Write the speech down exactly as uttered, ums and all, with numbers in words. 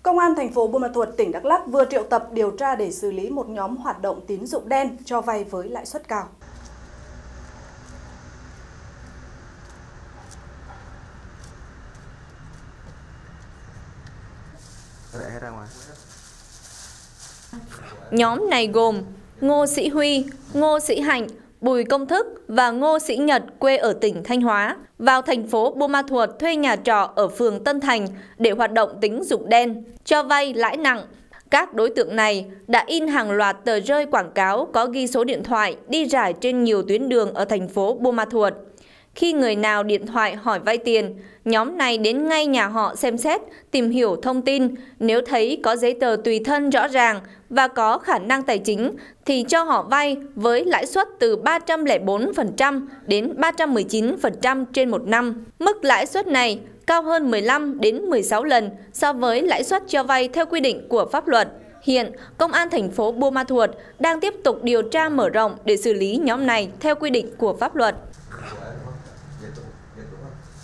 Công an thành phố Buôn Ma Thuột, tỉnh Đắk Lắk vừa triệu tập điều tra để xử lý một nhóm hoạt động tín dụng đen cho vay với lãi suất cao. Nhóm này gồm Ngô Sĩ Huy, Ngô Sĩ Hạnh, Bùi Công Thức và Ngô Sĩ Nhật quê ở tỉnh Thanh Hóa vào thành phố Buôn Ma Thuột thuê nhà trọ ở phường Tân Thành để hoạt động tín dụng đen, cho vay lãi nặng. Các đối tượng này đã in hàng loạt tờ rơi quảng cáo có ghi số điện thoại đi rải trên nhiều tuyến đường ở thành phố Buôn Ma Thuột. Khi người nào điện thoại hỏi vay tiền, nhóm này đến ngay nhà họ xem xét, tìm hiểu thông tin. Nếu thấy có giấy tờ tùy thân rõ ràng và có khả năng tài chính thì cho họ vay với lãi suất từ ba trăm lẻ bốn phần trăm đến ba trăm mười chín phần trăm trên một năm. Mức lãi suất này cao hơn mười lăm đến mười sáu lần so với lãi suất cho vay theo quy định của pháp luật. Hiện, Công an thành phố Buôn Ma Thuột đang tiếp tục điều tra mở rộng để xử lý nhóm này theo quy định của pháp luật.